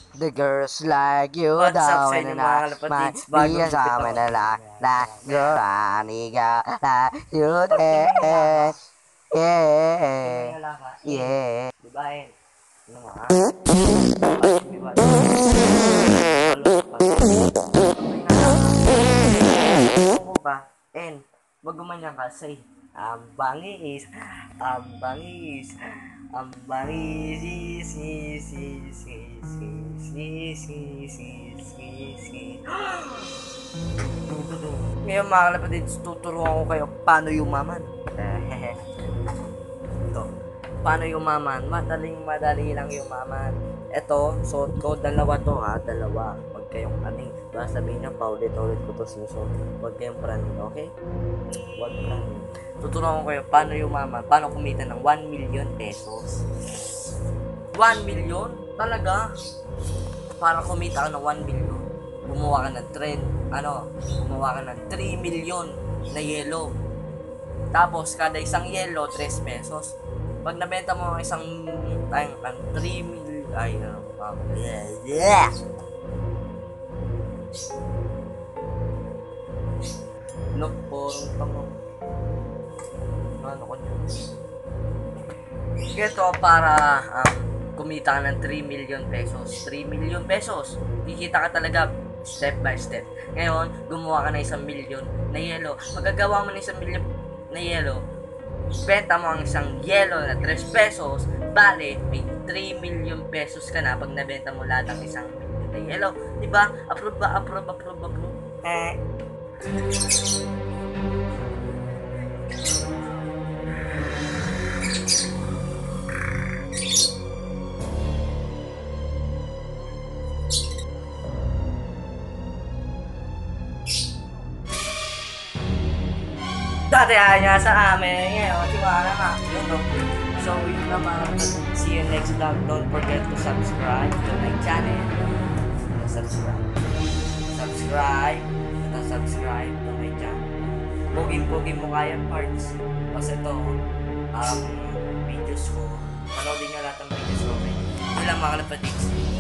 The girls like you What's up daw sa and inyo na mga kalapatids? Bagong biya gupit sa na na girl aniga la you Pag tumingin yeah nga ka, yeah di ba ano nga? Dapat di ba? Palos pa. Tumingin nga ka. Kung ba, wag gumanyan ka, say, ang bangis, ang bangis, is, is, is, is, is, is, is, is, is, is. Ngayon mga kalapatids, tuturuan ko kayo paano yumaman. Ito, paano yumaman? Madali lang yumaman. Ito, suot ko, dalawa to ha, dalawa. Huwag kayong aning, baka sabihin nyo, paulit-ulit ko to sinusuot. Huwag kayong praning, okay? Huwag praning. Tuturuan ko kayo paano yumaman, paano kumita ng 1 million pesos. 1 million? Talaga? Para kumita ka ng 1 million, gumawa ka ng gumawa ka ng 3 million na yellow. Tapos, kada isang yellow, 3 pesos. Pag nabenta mo ang isang 3 million, look for ano ko niya. Ito para kumita ka ng 3 million pesos. 3 million pesos. Kikita ka talaga step by step. Ngayon, gumawa ka ng 1 million na yellow. Magagawa mo ng 1 million na yellow, benta mo ang isang yellow na 3 pesos, bale, may 3 million pesos ka na pag nabenta mo lahat ng 1 million na yellow. Diba? Approve ba? Approve. Dati niya sa amin, ngayon, tiwala nga. Yun, no? So, yun naman. See you next vlog. Don't forget to subscribe to my channel. Subscribe to my channel. Pugin mo kaya parts. Kasi ito, videos ko. Panoodin nyo lahat ng videos ko. Yun lang mga kalapatids.